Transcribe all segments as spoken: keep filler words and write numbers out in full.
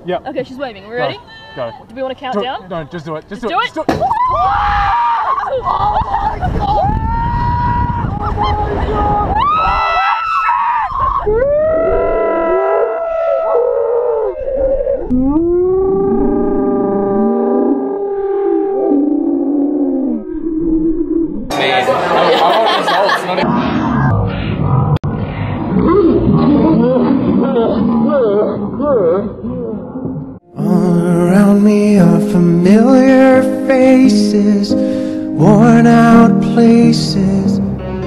Yeah. Okay, she's waving. Are we ready? Go. Do we want to count do down? It. No, just do it. Just, just do, do it. it. Just do it. Oh my God! Oh my God! All around me are familiar faces, worn out places.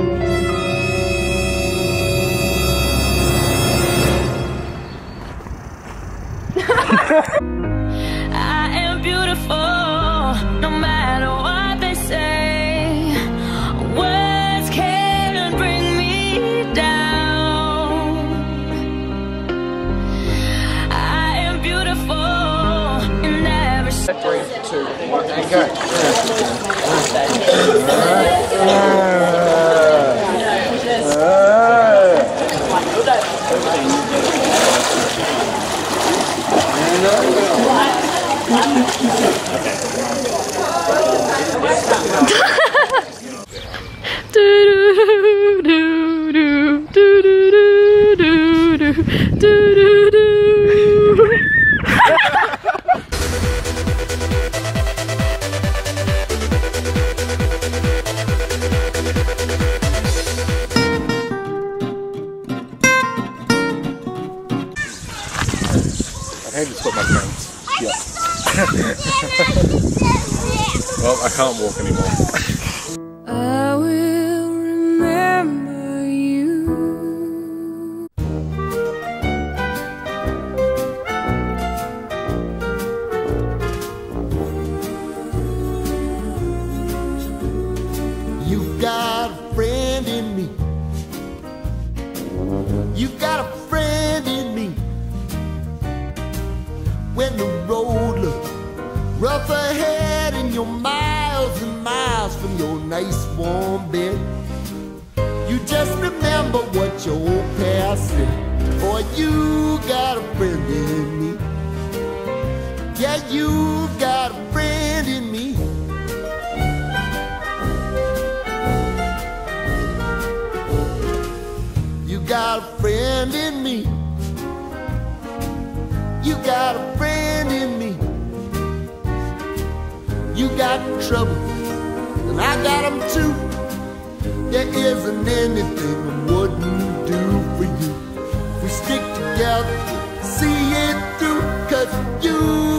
I am beautiful, no matter what they say. Words can't bring me down. I am beautiful in every Three, two, one, and go. I hate to stop my friends. Yeah. Well, I can't walk anymore. I will remember you. You got a friend in me. You got a friend in me. When the road looks rough ahead and you're miles and miles from your nice warm bed, you just remember what your old past said. Boy, you got a friend in me. Yeah, you got a friend in me. You got a friend in me. You got a friend in me. You got trouble, and I got them too. There isn't anything I wouldn't do for you. We stick together, see it through, 'cause you